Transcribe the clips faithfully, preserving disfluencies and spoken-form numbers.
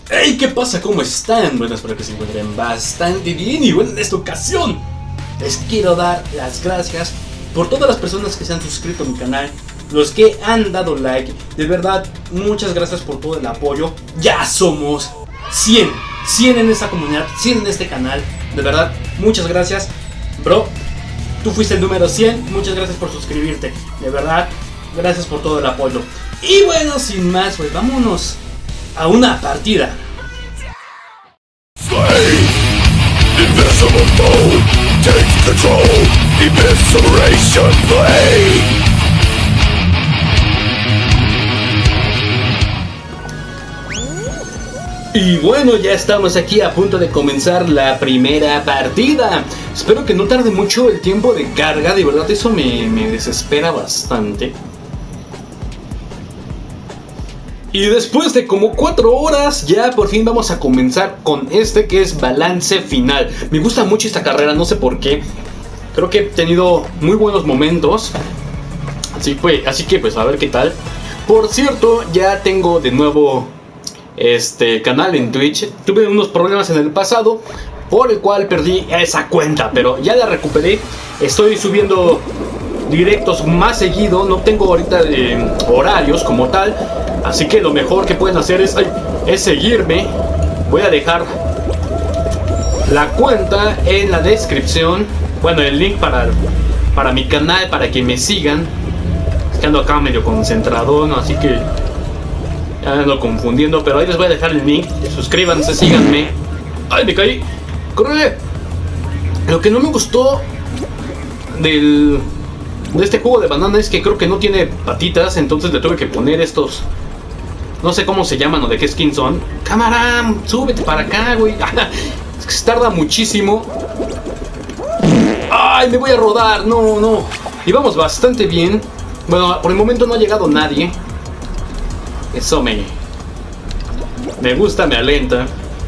Hey, ¿qué pasa? ¿Cómo están? Bueno, espero que se encuentren bastante bien. Y bueno, en esta ocasión les quiero dar las gracias por todas las personas que se han suscrito a mi canal, los que han dado like. De verdad, muchas gracias por todo el apoyo. Ya somos cien, cien en esta comunidad, cien en este canal. De verdad, muchas gracias, bro. Tú fuiste el número cien, muchas gracias por suscribirte. De verdad, gracias por todo el apoyo. Y bueno, sin más, pues vámonos a una partida. Invisible foe takes control. Evisceration play. Y bueno, ya estamos aquí a punto de comenzar la primera partida. Espero que no tarde mucho el tiempo de carga. De verdad, eso me, me desespera bastante. Y después de como cuatro horas, ya por fin vamos a comenzar con este que es balance final. Me gusta mucho esta carrera, no sé por qué. Creo que he tenido muy buenos momentos. Así, pues, así que pues a ver qué tal. Por cierto, ya tengo de nuevo este canal en Twitch. Tuve unos problemas en el pasado, por el cual perdí esa cuenta, pero ya la recuperé. Estoy subiendo directos más seguido. No tengo ahorita eh, horarios como tal, así que lo mejor que pueden hacer es, ay, es seguirme. Voy a dejar la cuenta en la descripción. Bueno, el link para, para mi canal, para que me sigan. Es que ando acá medio concentrado, ¿no? Así que ya ando confundiendo, pero ahí les voy a dejar el link. Suscríbanse, síganme. ¡Ay, me caí! ¡Corre! Lo que no me gustó del... de este juego de banana es que creo que no tiene patitas, entonces le tuve que poner estos, no sé cómo se llaman o de qué skin son. Cámara, súbete para acá, güey. Es que se tarda muchísimo. Ay, me voy a rodar, no, no. Y vamos bastante bien. Bueno, por el momento no ha llegado nadie. Eso me me gusta, me alenta.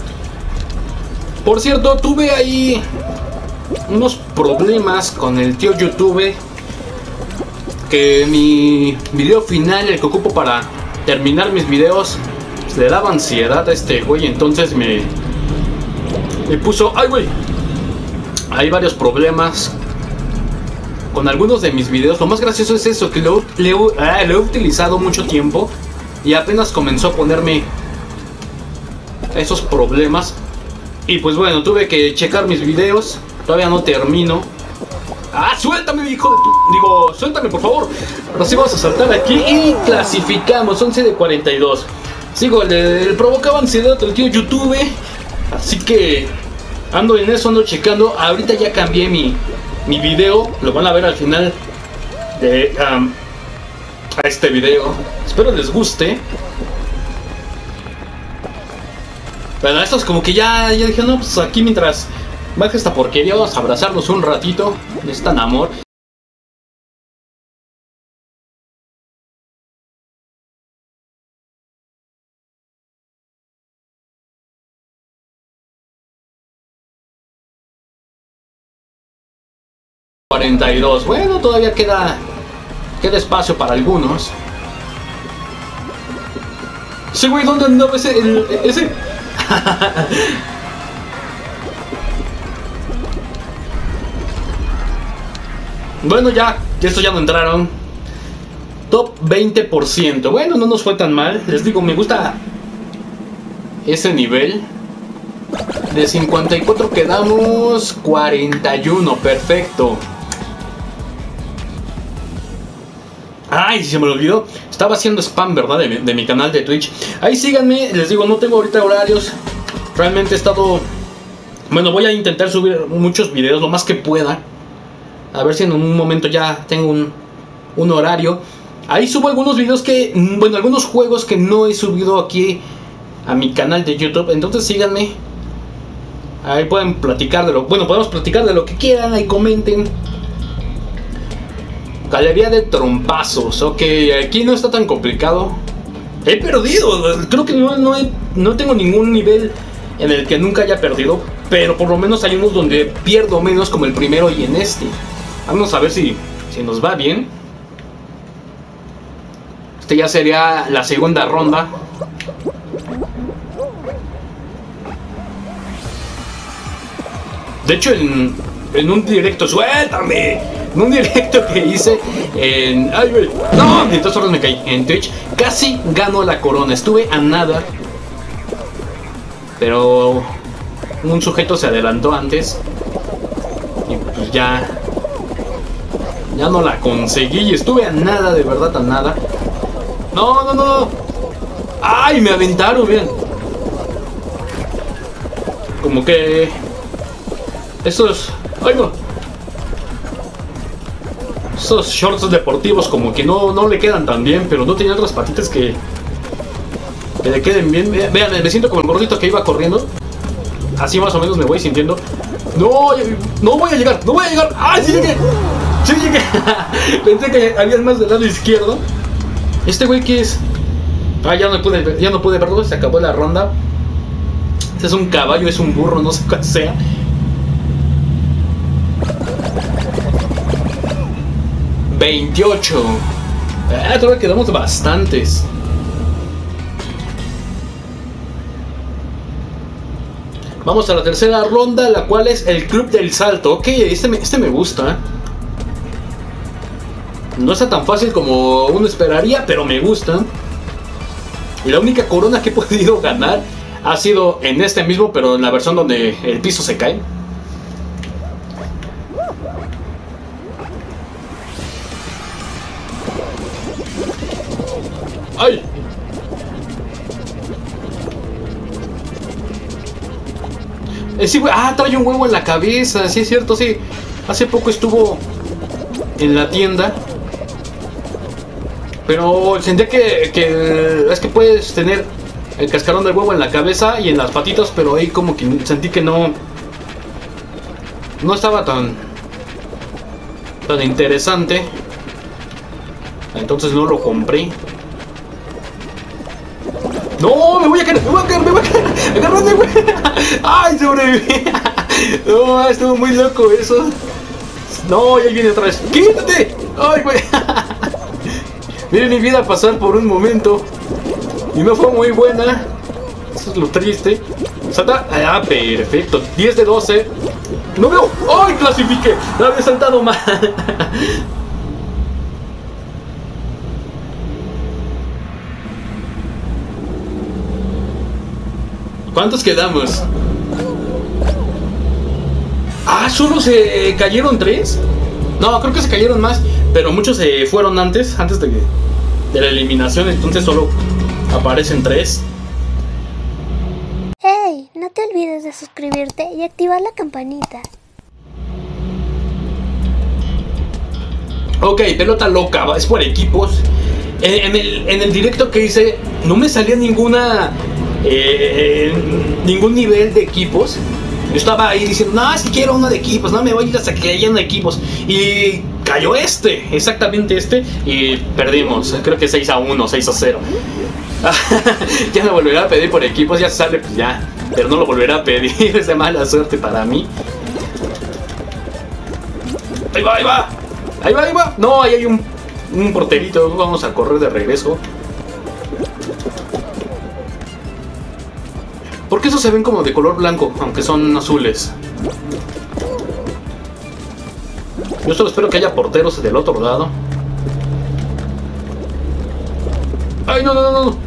Por cierto, tuve ahí unos problemas con el tío YouTube, que mi video final, el que ocupo para terminar mis videos, pues, le daba ansiedad a este güey. Entonces me, me puso... ¡Ay, güey! Hay varios problemas con algunos de mis videos. Lo más gracioso es eso, que lo, le, ah, lo he utilizado mucho tiempo y apenas comenzó a ponerme esos problemas. Y pues bueno, tuve que checar mis videos. Todavía no termino. ¡Ah, suéltame, hijo de tu... Digo, suéltame, por favor! Ahora sí vamos a saltar aquí y clasificamos. once de cuarenta y dos. Sigo, le, le provocaba ansiedad al tío YouTube. Así que ando en eso, ando checando. Ahorita ya cambié mi, mi video. Lo van a ver al final de um, a este video. Espero les guste. Bueno, esto es como que ya, ya dije, no, pues aquí mientras baja esta porquería, vamos a abrazarnos un ratito. Es tan amor. cuarenta y dos. Bueno, todavía queda queda espacio para algunos. Sí, güey, ¿dónde andaba ese? El, ese? Bueno, ya, estos ya no entraron. Top veinte por ciento. Bueno, no nos fue tan mal. Les digo, me gusta ese nivel. De cincuenta y cuatro quedamos cuarenta y uno. Perfecto. Ay, se me olvidó. Estaba haciendo spam, ¿verdad? De mi, de mi canal de Twitch. Ahí síganme. Les digo, no tengo ahorita horarios. Realmente he estado... Bueno, voy a intentar subir muchos videos, lo más que pueda. A ver si en un momento ya tengo un, un horario. Ahí subo algunos videos que... Bueno, algunos juegos que no he subido aquí a mi canal de YouTube. Entonces síganme. Ahí pueden platicar de lo... Bueno, podemos platicar de lo que quieran. Ahí comenten. Galería de trompazos. Ok, aquí no está tan complicado. He perdido. Creo que no, no, he, no tengo ningún nivel en el que nunca haya perdido. Pero por lo menos hay unos donde pierdo menos, como el primero y en este. Vamos a ver si, si nos va bien. Este ya sería la segunda ronda. De hecho, en, en un directo, suéltame, en un directo que hice en... Ay, güey, no, mientras horas me caí en Twitch, casi gano la corona. Estuve a nada, pero un sujeto se adelantó antes y pues ya... Ya no la conseguí y estuve a nada, de verdad, a nada. No, no, no. ¡Ay! Me aventaron, bien. Como que... Esos... ¡Ay, no! Esos shorts deportivos como que no, no le quedan tan bien, pero no tenía otras patitas que... Que le queden bien. Vean, me siento como el gordito que iba corriendo. Así más o menos me voy sintiendo. ¡No! ¡No voy a llegar! ¡No voy a llegar! ¡Ay, sí llegué! ¡Sí llegué! Pensé que había más del lado izquierdo. ¿Este güey qué es? Ah, ya no pude, ya no pude verlo, se acabó la ronda. Este es un caballo, es un burro, no sé cuál sea. veintiocho. Ah, todavía quedamos bastantes. Vamos a la tercera ronda, la cual es el Club del Salto. Ok, este me, este me gusta. No está tan fácil como uno esperaría, pero me gusta. Y la única corona que he podido ganar ha sido en este mismo, pero en la versión donde el piso se cae. ¡Ay! Eh, sí, ah, trae un huevo en la cabeza, sí es cierto, sí. Hace poco estuvo en la tienda. Pero sentía que, que es que puedes tener el cascarón del huevo en la cabeza y en las patitas, pero ahí como que sentí que no no estaba tan tan interesante. Entonces no lo compré. No, me voy a caer, me voy a caer, me voy a caer. Agárrate, güey. Ay, sobreviví. No, estuvo muy loco eso. No, ya viene otra vez. Quítate. Ay, güey. Miren mi vida pasar por un momento y no fue muy buena. Eso es lo triste. Salta. Ah, perfecto. diez de doce. No veo. ¡Ay! Clasifiqué. No había saltado mal. ¿Cuántos quedamos? Ah, solo se cayeron tres. No, creo que se cayeron más, pero muchos se fueron antes, antes de, de la eliminación, entonces solo aparecen tres. Hey, no te olvides de suscribirte y activar la campanita. Ok, pelota loca, es por equipos. En, en, el, en el directo que hice no me salía ninguna eh, ningún nivel de equipos. Yo estaba ahí diciendo, no, si quiero uno de equipos, no me voy hasta que haya uno de equipos. Y cayó este, exactamente este, y perdimos. Creo que seis a uno, seis a cero. Ya no volverá a pedir por equipos, ya sale, pues ya. Pero no lo volverá a pedir, es de mala suerte para mí. Ahí va, ahí va. Ahí va, ahí va. No, ahí hay un, un porterito, vamos a correr de regreso. ¿Por qué esos se ven como de color blanco, aunque son azules? Yo solo espero que haya porteros del otro lado. ¡Ay, no, no, no, no!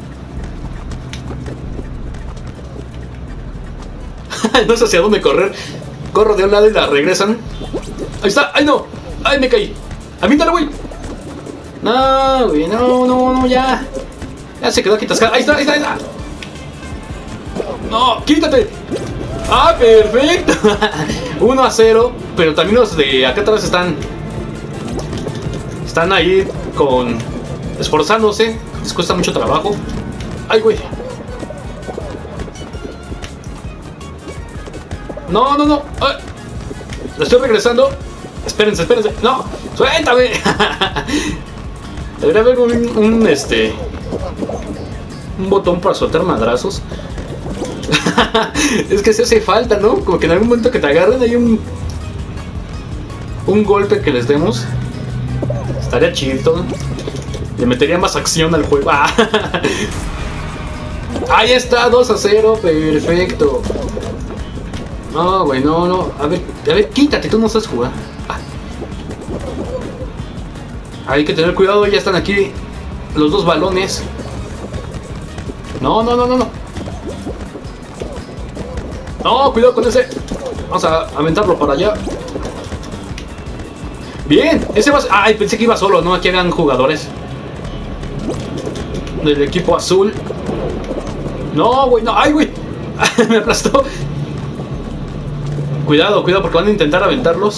No sé hacia dónde correr. Corro de un lado y la regresan. ¡Ahí está! ¡Ay, no! ¡Ay, me caí! ¡A mí, dale, güey! No, güey, no, no, no, ya. Ya se quedó aquí atascada. ¡Ahí está, ahí está, ahí está! ¡No! ¡Quítate! ¡Ah, perfecto! uno a cero. Pero también los de acá atrás están... Están ahí con... esforzándose. Les cuesta mucho trabajo. ¡Ay, güey! No, no, no. ¡Ay! Lo estoy regresando. Espérense, espérense. ¡No! ¡Suéltame! Debería haber un, un, este... un botón para soltar madrazos. Es que se hace falta, ¿no? Como que en algún momento que te agarren hay un... un golpe que les demos. Estaría chido. Le metería más acción al juego. Ahí está, dos a cero. Perfecto. No, güey, no, no. A ver, a ver, quítate, tú no sabes jugar. Ah. Hay que tener cuidado, ya están aquí los dos balones. No, no, no, no, no. No, cuidado con ese. Vamos a aventarlo para allá. Bien, ese va... Ay, pensé que iba solo, ¿no? Aquí eran jugadores del equipo azul. No, güey, no. Ay, güey. Me aplastó. Cuidado, cuidado, porque van a intentar aventarlos.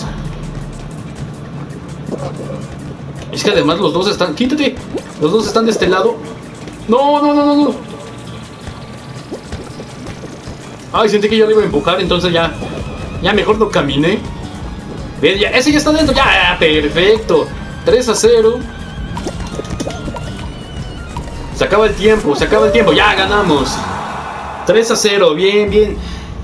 Es que además los dos están... ¡Quítate! Los dos están de este lado. No, no, no, no, no. Ay, sentí que yo le iba a empujar, entonces ya... Ya mejor no caminé. Bien, ya, ese ya está dentro. Ya, perfecto. tres a cero. Se acaba el tiempo, se acaba el tiempo. Ya ganamos. tres a cero, bien, bien.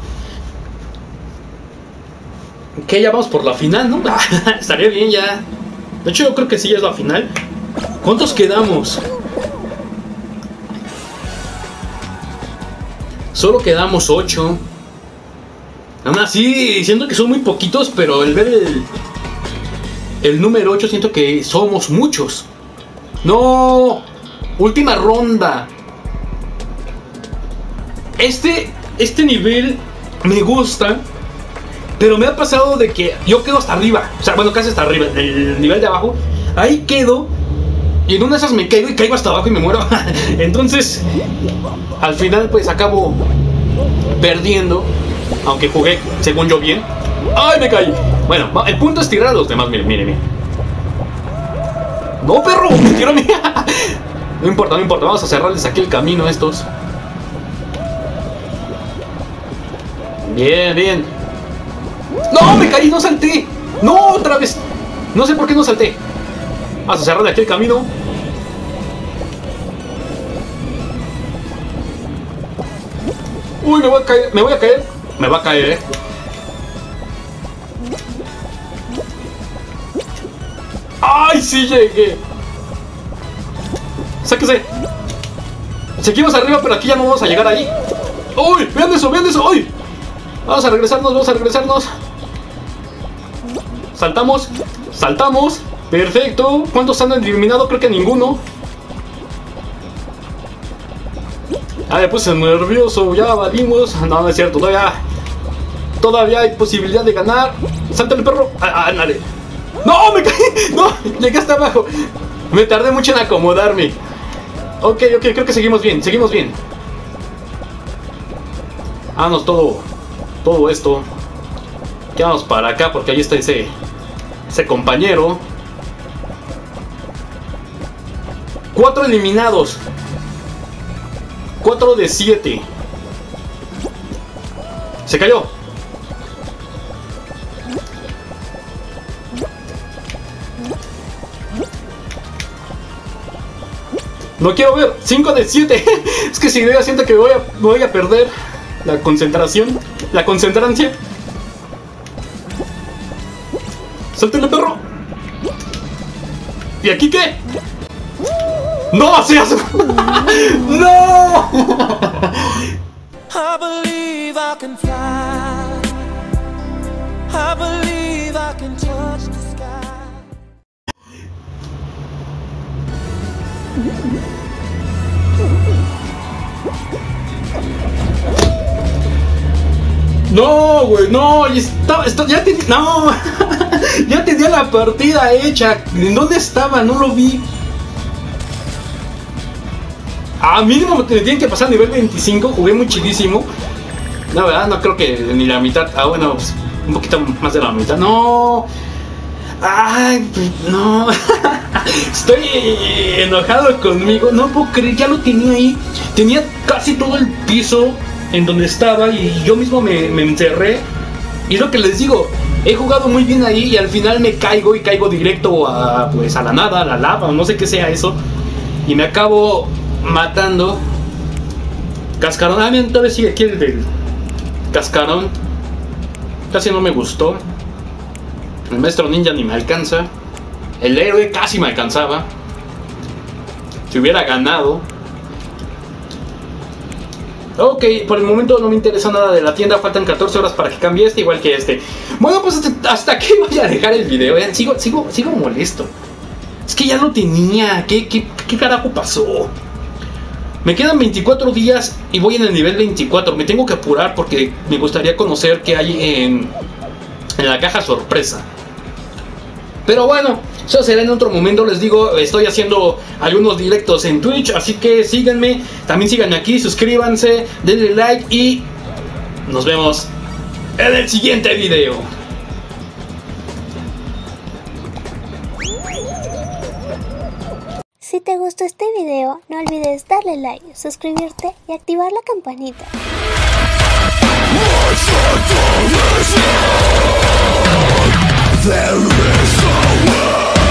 Que ya vamos por la final, ¿no? Estaría bien ya. De hecho, yo creo que sí ya es la final. ¿Cuántos quedamos? Solo quedamos ocho. Aún así, siento que son muy poquitos, pero el ver el, el número ocho siento que somos muchos. ¡No! Última ronda. Este, este nivel me gusta, pero me ha pasado de que yo quedo hasta arriba. O sea, bueno, casi hasta arriba, el nivel de abajo. Ahí quedo, y en una de esas me caigo y caigo hasta abajo y me muero. Entonces, al final pues acabo perdiendo. Aunque jugué, según yo, bien. ¡Ay, me caí! Bueno, el punto es tirar a los demás. Miren, miren, miren. ¡No, perro! ¡Me tiró a mí! No importa, no importa. Vamos a cerrarles aquí el camino a estos. Bien, bien. ¡No, me caí! ¡No salté! ¡No, otra vez! No sé por qué no salté. Vamos a cerrarle aquí el camino. ¡Uy, me voy a caer! ¡Me voy a caer! Me va a caer, eh. ¡Ay, sí llegué! ¡Sáquese! Seguimos arriba, pero aquí ya no vamos a llegar ahí. ¡Uy! ¡Vean eso! ¡Vean eso! ¡Uy! Vamos a regresarnos, vamos a regresarnos. Saltamos, saltamos. Perfecto. ¿Cuántos han eliminado? Creo que ninguno. Ah, me puse nervioso. Ya valimos. No, no es cierto. Todavía... Todavía hay posibilidad de ganar. ¡Sáltale, perro! ¡Ah, ándale! ¡No, me caí! ¡No! Llegué hasta abajo. Me tardé mucho en acomodarme. Ok, ok, creo que seguimos bien. Seguimos bien. Vámonos todo... Todo esto. Quedamos para acá porque ahí está ese... Ese compañero. Cuatro eliminados. Cuatro de siete. Se cayó. No quiero ver. cinco de siete. Es que si yo siento que voy a, voy a perder la concentración. La concentrancia. ¡Sáltale, perro! ¿Y aquí qué? ¡No seas! ¡No! I believe I can fly. I believe I can touch the sky. No, güey, no, está, está, ya te, no, ya tenía la partida hecha. ¿En dónde estaba? No lo vi. A mínimo me tienen que pasar nivel veinticinco, jugué muy chidísimo. La verdad, no creo que ni la mitad. Ah, bueno, pues, un poquito más de la mitad. No. Ay, no. Estoy enojado conmigo. No puedo creer, ya lo tenía ahí. Tenía casi todo el piso en donde estaba y yo mismo me, me encerré. Y es lo que les digo, he jugado muy bien ahí y al final me caigo y caigo directo a, pues, a la nada, a la lava, o no sé qué sea eso. Y me acabo matando. Cascarón, ah, bien, todavía sigue aquí el del cascarón. Casi no me gustó. El maestro ninja ni me alcanza. El héroe casi me alcanzaba. Si hubiera ganado. Ok, por el momento no me interesa nada de la tienda. Faltan catorce horas para que cambie este, igual que este. Bueno, pues hasta, hasta aquí voy a dejar el video. ¿eh? Sigo, sigo, sigo molesto. Es que ya lo tenía. ¿Qué, qué, qué carajo pasó? Me quedan veinticuatro días y voy en el nivel veinticuatro. Me tengo que apurar porque me gustaría conocer qué hay en, en la caja sorpresa. Pero bueno, eso será en otro momento. Les digo, estoy haciendo algunos directos en Twitch, así que síganme. También síganme aquí, suscríbanse, denle like y nos vemos en el siguiente video. Si te gustó este video, no olvides darle like, suscribirte y activar la campanita. There is a way.